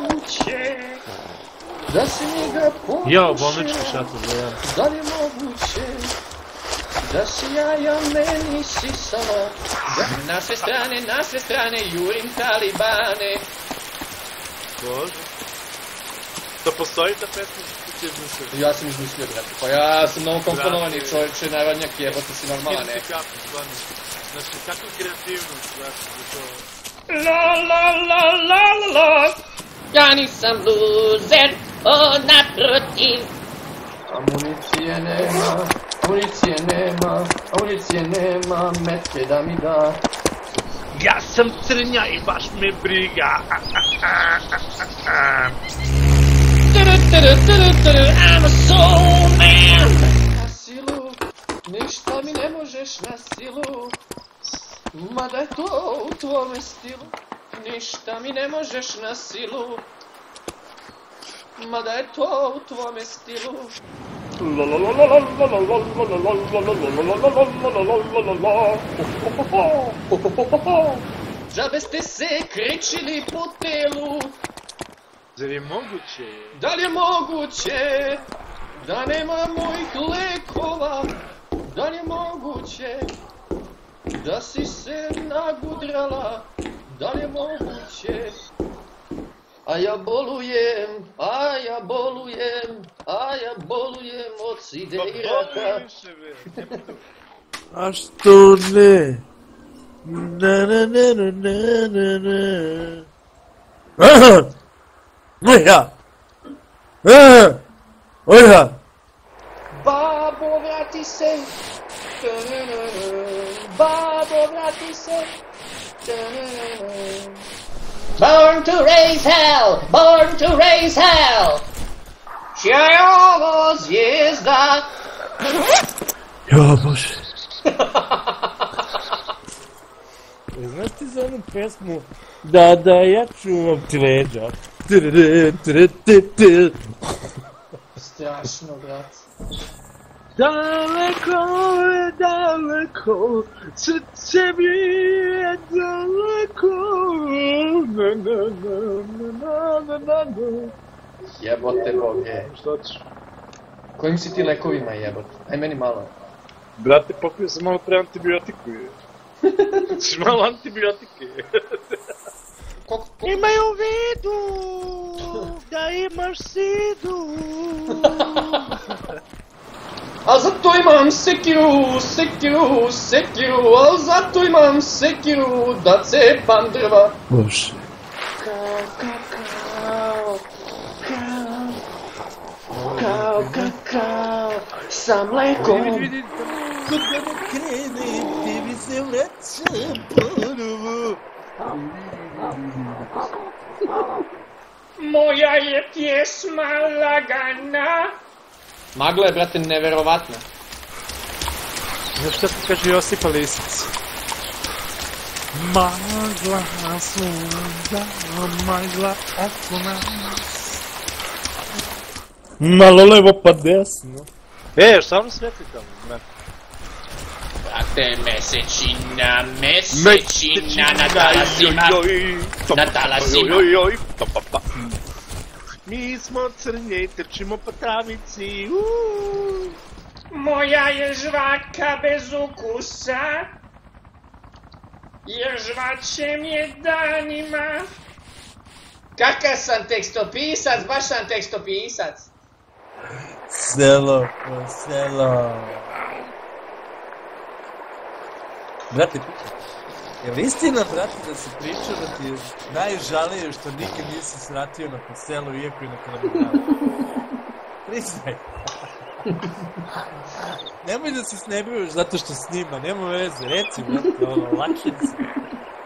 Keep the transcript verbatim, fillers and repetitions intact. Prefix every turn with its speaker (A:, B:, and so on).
A: moguće da se njega pokuše?
B: Jo, bolnički šator za jedan.
A: Da li je moguće da si jaja meni sisala? Na sve strane, na sve strane jurim talibane.
B: Bože. Da postoji ta pesma što ti izmislio?
A: Ja sam izmislio, brate. Pa ja sam novo komponovani čovječe, narodnjak, jebote si normalan, ne?
B: Kako, stvarno. Znači, kakva kreativnost, znači, za to...
A: La la la la la la. Ja nisam loser, o naprotiv. Amunicije nema, amunicije nema, amunicije nema, metke da mi da.
B: Ja sam crnja i baš me briga.
A: I'm a Soulman. Na silu, ništa mi ne možeš na silu. Mada je to u tvome stilu. Ništa mi ne možeš na silu. Mada je to u tvome stilu. Džabe ste se kričili po telu.
B: Zar je moguće?
A: Da li je moguće da nema mojih lekova? Da li je moguće da si se nagudrala? Da li je moguće? A ja bolujem, a ja bolujem, a ja bolujem od side i raka.
C: A što ne? Na na na na na na na. Aha! Oja! Aha! Oja!
A: Babo, vrati se! Babo, vrati se! Born to raise hell! Born to raise hell! Čija je ovo zvijezda?
C: Jo, Bože! Znaš ti za onu pesmu? Da, da, ja čuvam ti leđa.
A: Strašno, brat.
B: Daleko je daleko, srce mi je daleko. Na na na na na na.
A: Jebote Boge.
B: Što ćeš?
A: Kojim si ti lekovima jebote? Aj meni malo.
B: Brate, popio sam malo pre antibiotiku. Ćeš malo antibiotike.
C: Imaj u vidu da imaš sidu.
A: A zato imam sekiru, sekiru, sekiru, a zato imam sekiru da cepam drva.
C: Bože.
A: Kao, kao, kao, kao, kao, kao, kao, sa mlekom.
C: Vidi, vidi, kod mene krene, ti mi se vreća ponovo.
A: Moja je pjesma lagana. Magla je, brate, neverovatna.
B: Znaš šta ti kaže Josipa Lisac?
C: Magla svuda, magla oko nas. Malo levo pa desno.
B: E, šta ono svetli tamo? Ne.
A: Brate, mesečina, mesečina na talasima. Na talasima.
B: Mi smo crnje i trčimo po travici.
A: Moja je žvaka bez ukusa. Jer žvačem je danima. Kakav sam tekstopisac, baš sam tekstopisac.
C: Selo po selo. Brate, je li istina, brate, da se priča da ti je najžalije što nikad nisi sratio na poselu, iako je na Kalaminaru? Priznaj. Nemoj da se snebuješ zato što snima, nema veze, reci, brate, ono, lakše se.